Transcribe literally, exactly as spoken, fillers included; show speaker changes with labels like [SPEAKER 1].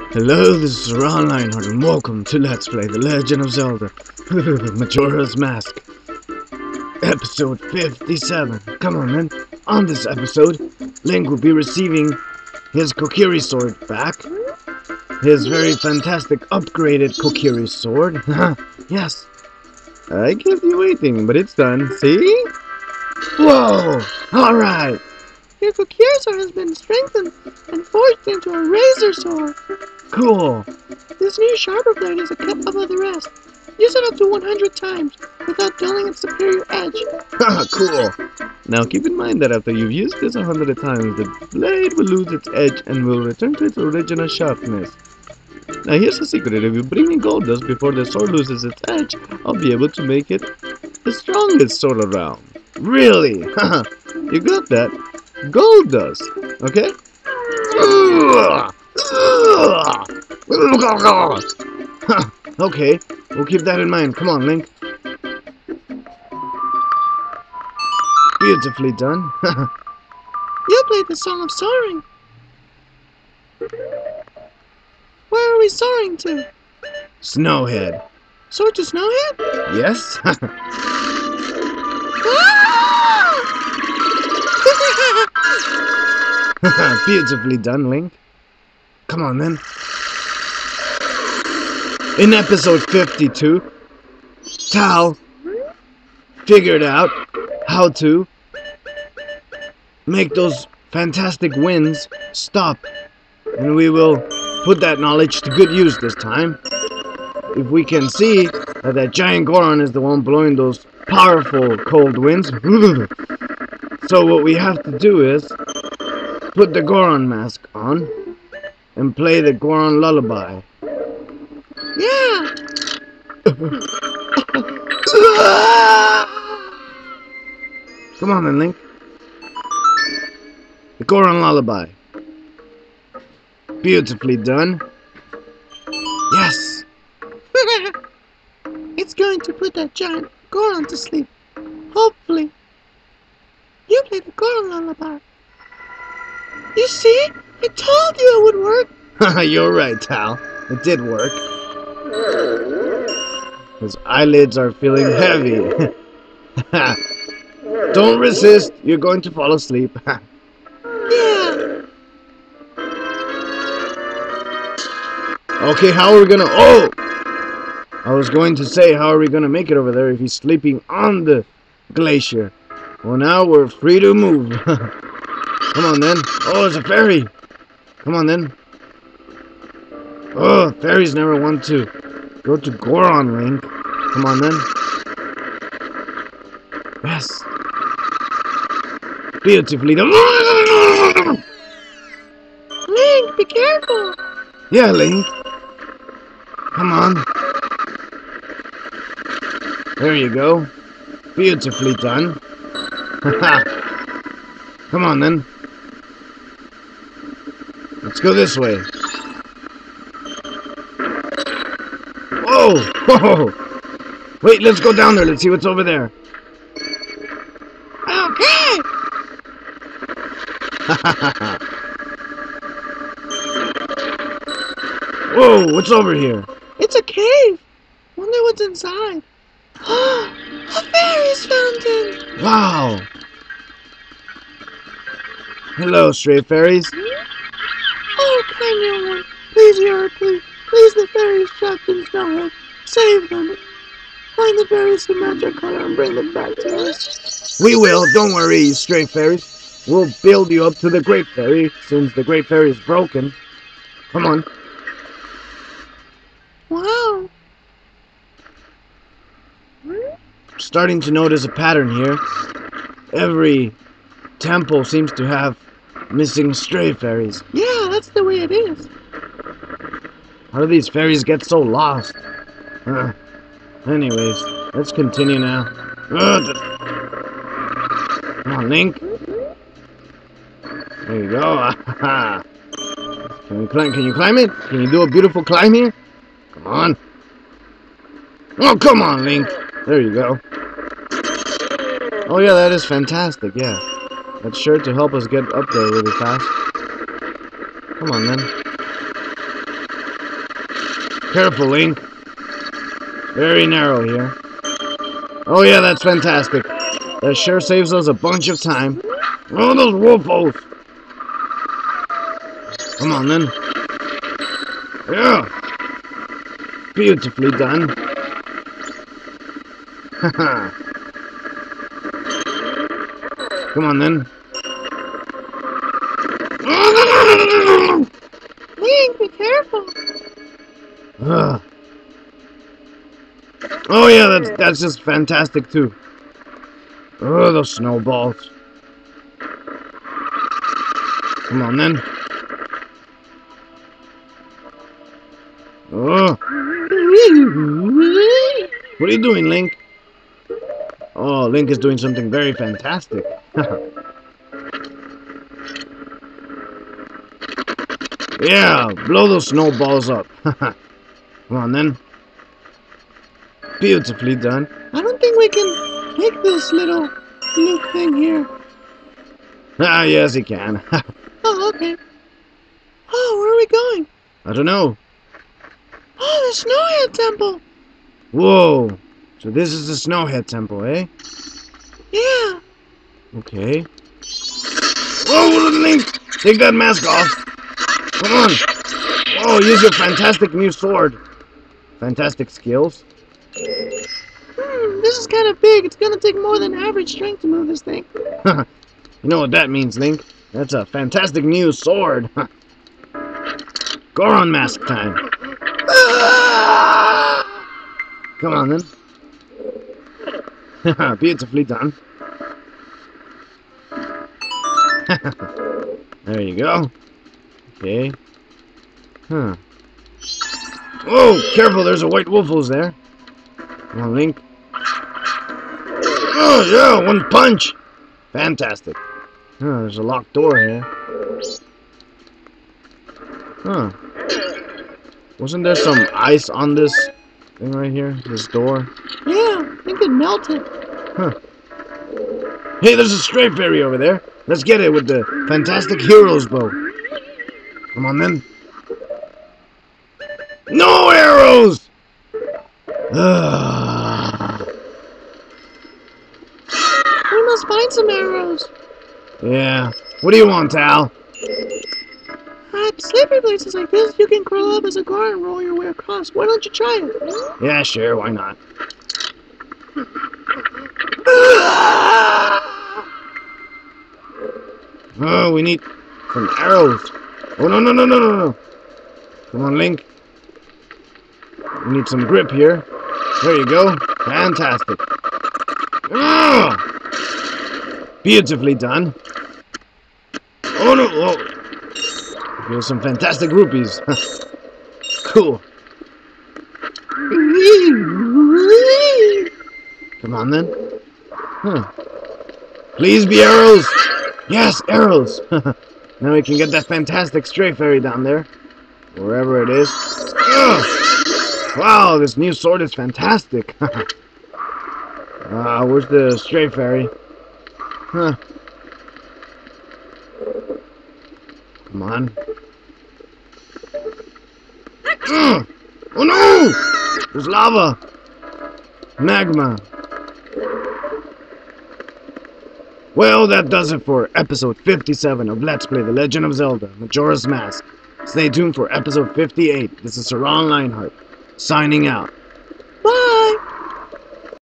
[SPEAKER 1] Hello, this is Ron Lionheart, and welcome to Let's Play The Legend of Zelda Majora's Mask, episode fifty-seven. Come on, then. On this episode, Link will be receiving his Kokiri sword back. His very fantastic upgraded Kokiri sword. Yes. I kept you waiting, but it's done. See? Whoa! Alright!
[SPEAKER 2] Your Kokiri sword has been strengthened and forged into a razor sword.
[SPEAKER 1] Cool.
[SPEAKER 2] This new sharper blade is a cut above the rest. Use it up to one hundred times without dulling its superior edge.
[SPEAKER 1] Haha, cool. Now keep in mind that after you've used this a hundred times, the blade will lose its edge and will return to its original sharpness. Now here's the secret: if you bring me gold dust before the sword loses its edge, I'll be able to make it the strongest sword around. Really? Haha, you got that? Gold dust, okay? Okay, we'll keep that in mind. Come on, Link. Beautifully done.
[SPEAKER 2] You played the Song of Soaring. Where are we soaring to?
[SPEAKER 1] Snowhead.
[SPEAKER 2] Soar to Snowhead?
[SPEAKER 1] Yes? Beautifully done, Link. Come on, then. In episode fifty-two, Tal figured out how to make those fantastic winds stop. And we will put that knowledge to good use this time. If we can see that that giant Goron is the one blowing those powerful cold winds. So what we have to do is put the Goron mask on and play the Goron lullaby.
[SPEAKER 2] Yeah!
[SPEAKER 1] Come on then, Link. The Goron lullaby. Beautifully done. Yes!
[SPEAKER 2] It's going to put that giant Goron to sleep. Hopefully. You played the Goron lullaby. You see? I told you it would work.
[SPEAKER 1] You're right, Tal. It did work. His eyelids are feeling heavy. Don't resist. You're going to fall asleep.
[SPEAKER 2] Yeah.
[SPEAKER 1] Okay, how are we gonna... Oh! I was going to say, how are we gonna make it over there if he's sleeping on the glacier? Well, now we're free to move. Come on, then. Oh, there's a ferry. Come on, then. Oh, fairies never want to go to Goron, Link. Come on, then. Yes. Beautifully done.
[SPEAKER 2] Link, be careful.
[SPEAKER 1] Yeah, Link. Come on. There you go. Beautifully done. Come on, then. Let's go this way. Whoa! Whoa! Wait, let's go down there. Let's see what's over there.
[SPEAKER 2] Okay.
[SPEAKER 1] Whoa! What's over here?
[SPEAKER 2] It's a cave. Wonder what's inside. A fairy's fountain.
[SPEAKER 1] Wow! Hello, stray fairies.
[SPEAKER 2] Oh, kind young one. Please hear her plea. Please, the fairies trapped in Snowhead. Save them. Find the fairies who match our color and bring them back to us.
[SPEAKER 1] We will. Don't worry, you stray fairies. We'll build you up to the Great Fairy, since the Great Fairy is broken. Come on.
[SPEAKER 2] Wow.
[SPEAKER 1] Starting to notice a pattern here. Every temple seems to have missing stray fairies.
[SPEAKER 2] Yeah, that's the way it is.
[SPEAKER 1] How do these fairies get so lost? Uh, anyways, let's continue now. Uh, Come on, Link. There you go. Can you climb? Can you climb it? Can you do a beautiful climb here? Come on. Oh, come on, Link. There you go. Oh yeah, that is fantastic. Yeah, that's sure to help us get up there really fast. Come on, then. Careful, Link. Very narrow here. Oh yeah, that's fantastic. That sure saves us a bunch of time. Oh, those Wolfos! Come on, then. Yeah! Beautifully done. Haha. Come on, then.
[SPEAKER 2] Link, be careful.
[SPEAKER 1] Ugh. Oh yeah, that's that's just fantastic too. Oh, those snowballs. Come on, then. Oh. What are you doing, Link? Oh, Link is doing something very fantastic. Yeah, blow those snowballs up. Come on, then. Beautifully done.
[SPEAKER 2] I don't think we can make this little blue thing here.
[SPEAKER 1] Ah, yes, he can.
[SPEAKER 2] Oh, okay. Oh, where are we going?
[SPEAKER 1] I don't know.
[SPEAKER 2] Oh, the Snowhead Temple.
[SPEAKER 1] Whoa. So this is the Snowhead Temple, eh?
[SPEAKER 2] Yeah.
[SPEAKER 1] Okay. Whoa, Link! Take that mask off. Come on. Oh, use your fantastic new sword. Fantastic skills.
[SPEAKER 2] Hmm, this is kind of big. It's gonna take more than average strength to move this thing.
[SPEAKER 1] You know what that means, Link? That's a fantastic new sword. Goron mask time. Come on, then. Beautifully done. There you go. Okay. Huh. Whoa! Careful, there's a white Wolfos there. Come on, Link. Oh, yeah, one punch! Fantastic. Oh, there's a locked door here. Huh. Wasn't there some ice on this thing right here? This door?
[SPEAKER 2] Yeah, I think it melted.
[SPEAKER 1] Huh. Hey, there's a stray fairy over there. Let's get it with the fantastic hero's bow. Come on, then. No arrows! Ugh.
[SPEAKER 2] We must find some arrows.
[SPEAKER 1] Yeah. What do you want, Tal?
[SPEAKER 2] At sleepy places like this, you can curl up as a guard and roll your way across. Why don't you try it?
[SPEAKER 1] Yeah, sure, why not? Oh, we need some arrows. Oh, no, no, no, no, no, no. Come on, Link. We need some grip here. There you go. Fantastic. Oh! Beautifully done. Oh, no. Oh. Here's some fantastic rupees. Cool. Come on, then. Huh. Please be arrows. Yes, arrows. Now we can get that fantastic stray fairy down there. Wherever it is. Ugh. Wow, this new sword is fantastic. uh, where's the stray fairy? Huh. Come on. Ugh. Oh no! There's lava! Magma. Well, that does it for episode fifty-seven of Let's Play The Legend of Zelda, Majora's Mask. Stay tuned for episode fifty-eight. This is Saran Lionheart, signing out.